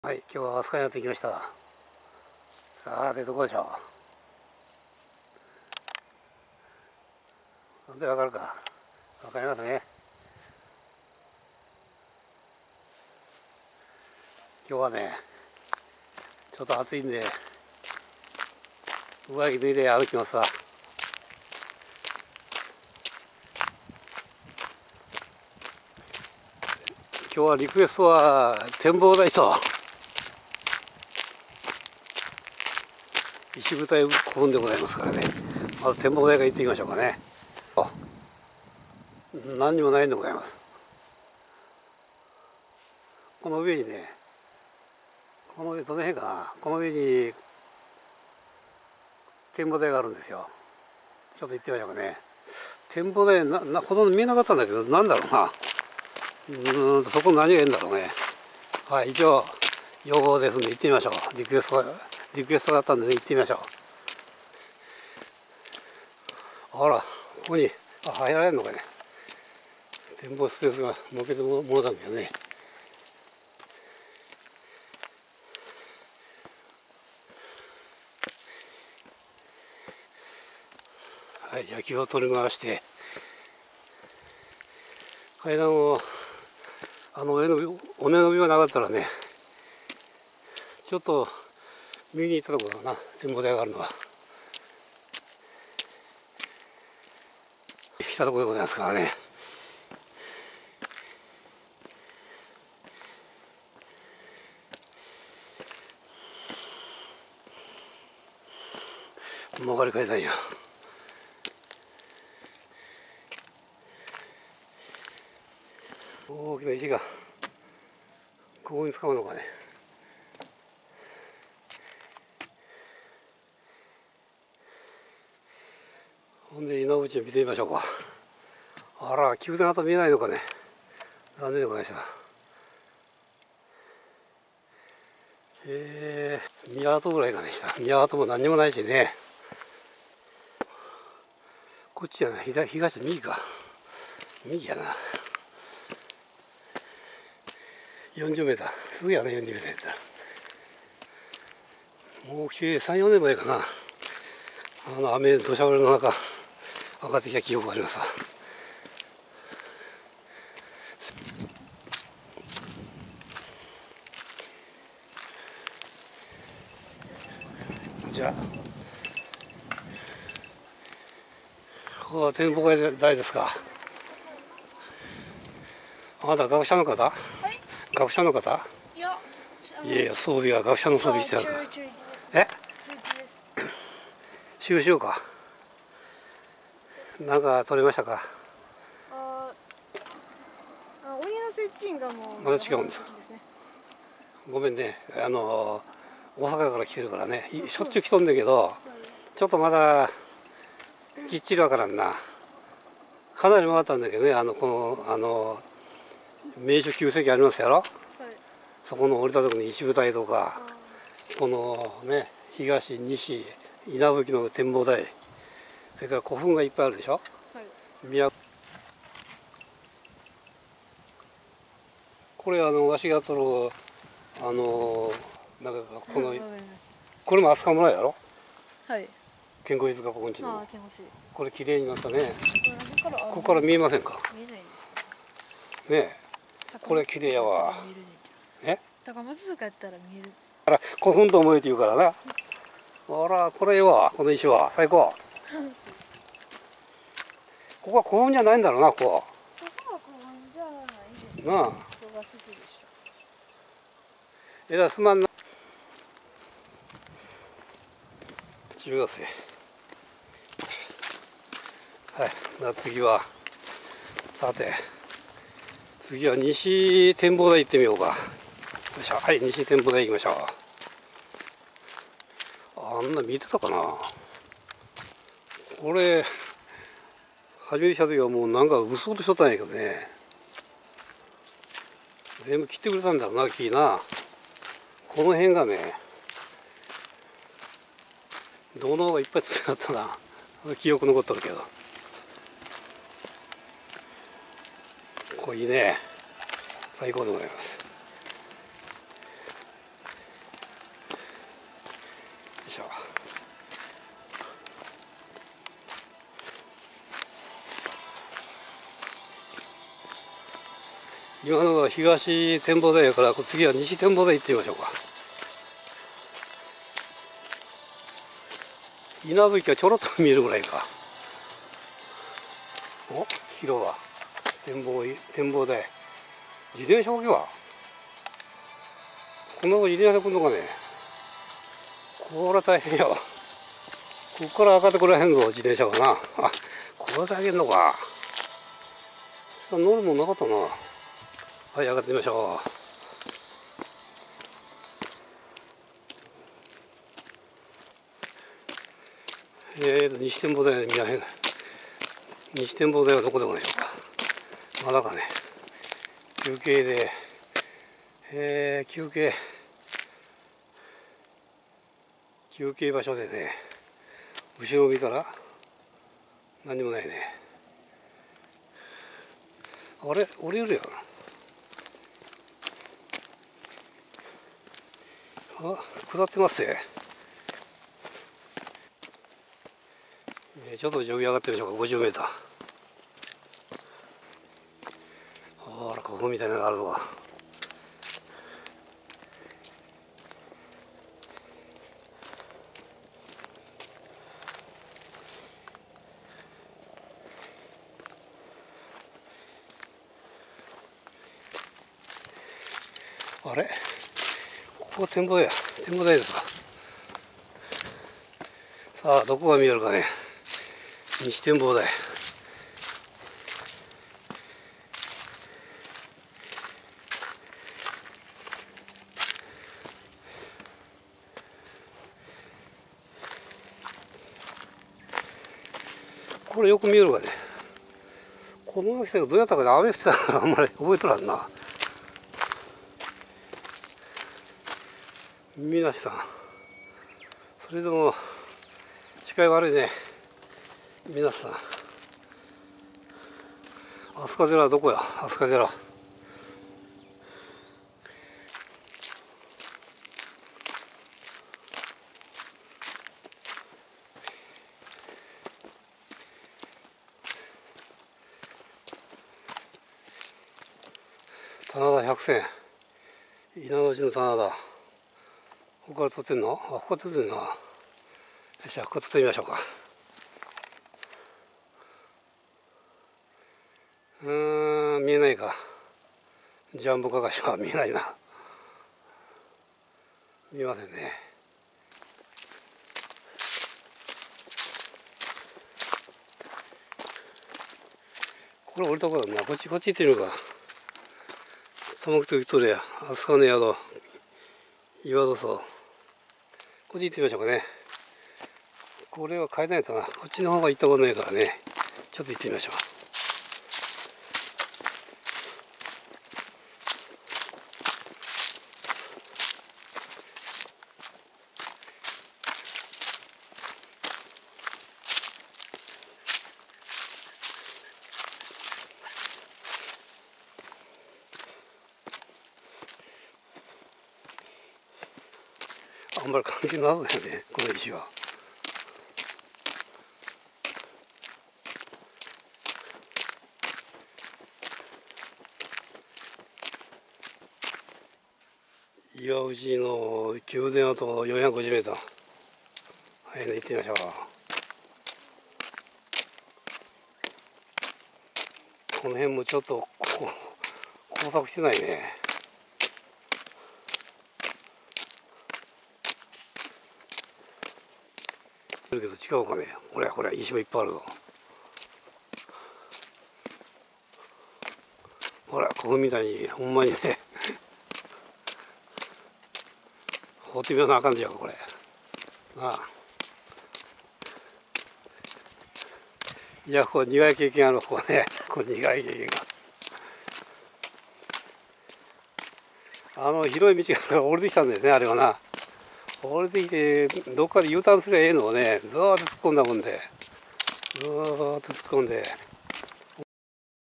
はい、今日は飛鳥にやってきました。さてどこでしょう。なんでわかるか。わかりますね。今日はね、ちょっと暑いんで上着脱いで歩きますわ。今日はリクエストは展望台と石舞台古墳でございますからね。まず展望台から行ってみましょうかね。何にもないんでございます。この上にね、この上どの辺かな、この上に展望台があるんですよ。ちょっと行ってみましょうかね。展望台ほとんど見えなかったんだけど、なんだろうな。そこ何がいいんだろうね。はい、一応要望ですんで行ってみましょう。リクエストがあったんで、ね、行ってみましょう。あら、ここに入られるのかね。展望スペースが設けてものだけどね。はい、じゃあ気を取り回して階段をお根伸びがなかったらね、ちょっと右に行ったところだな、展望台があるのは。来たところでございますからね。曲がり階段や。大きな石がここに使うのかね。ほんで稲淵を見てみましょうか。あら、宮殿跡見えないのかね。残念でございました。宮跡ぐらいがねした。宮跡も何にもないしね。こっちやな、東右か。右やな。40メーター。すぐやね、40メーターやったら。もう3、4年前かな。雨、土砂降りの中、上がってきた記憶がありますわ。じゃあ、ここは展望台ですか。あなた学者の方？はい、学者の方？いや、装備は学者の装備してたから。え？収集か。なんか取れましたか？ 鬼の接近がもうまだ違うんですか？ごめんね、大阪から来てるからね、しょっちゅう来とんだけど、ちょっとまだきっちりわからんな。かなり回ったんだけどね、名所旧跡ありますやろ、はい、そこの降りたところに石舞台とか、このね、東西稲吹の展望台、それから古墳がいっぱいあるでしょ、はい、これわしが撮るなんかこれも飛鳥村やろ、はい、健康飯塚ここんちの。これ綺麗になったね。ここから見えませんか？見えないですね。ねえ、これ綺麗やわ。え？ 高松塚やったら見える。 あら、古墳と思えって言うからな。あら、これいいわ、この石は最高。ここは古墳じゃないんだろうな、ここ。 ここは古墳じゃないです。なあ。 えらすまんな。中学生。はい、次は、さて、次は西展望台行ってみようか。よいしょ、はい、西展望台行きましょう。あんな見てたかな。これ、初めて来た時はもうなんか嘘としとったんやけどね。全部切ってくれたんだろうな、木な。この辺がね、銅の方がいっぱいつながったな。記憶残っとるけど。これいいね。最高でございます。 しょ。今のが東展望台やから、次は西展望台行ってみましょうか。稲吹がちょろっと見えるぐらいか。お、広場展望台。自転車置きはこんなとこ自転車で来んのかね。これは大変やわ。ここから上がってこらへんぞ、自転車はな。あ、これだけんのか。乗るもんなかったな。はい、上がってみましょう。西展望台見らへん。西展望台はどこでもないでしょうか。まだかね。休憩で、休憩場所でね、後ろを見たら何もないね。あれ、降りるやん。あ、下ってますね。ちょっと上上がってみましょうか。50メーター。あら、ここみたいなのがあるぞ。あれ、ここ展望台ですか。さあ、どこが見えるかね。西展望台。これよく見えるわね。この季節どうやったかね。雨降ってたからあんまり覚えとらんな。皆さん、それでも視界悪いね。皆さん、飛鳥寺はどこや。飛鳥寺。棚田百選、稲の内の棚田。ここから撮ってんの？あ、ここ撮ってんな。よっしゃ、ここ撮ってみましょうか。見えないか。ジャンボカカシは見えないな。見えませんね。これ降りたことだな。こっち行ってみるか。サモクトビクトリア、飛鳥の宿、岩戸荘。こっち行ってみましょうかね。これは変えないとな。こっちの方が行ったことないからね。ちょっと行ってみましょう。あんまり関係なさそうだよね、この石は。岩内の宮殿跡450メートル。はい、行ってみましょう。この辺もちょっと工作してないね。だけど違うかね。ほら石もいっぱいあるぞ。ほら、ここみたいにほんまにね放ってみなあかんじゃんこれなあ。いや、ここ苦い経験ある。ここね、ここ苦い経験が。広い道が降りてきたんだよね、あれはな。降りてきてどっかで U ターンすりゃええのをね、ずーっと突っ込んだもんで、ずーっと突っ込んで。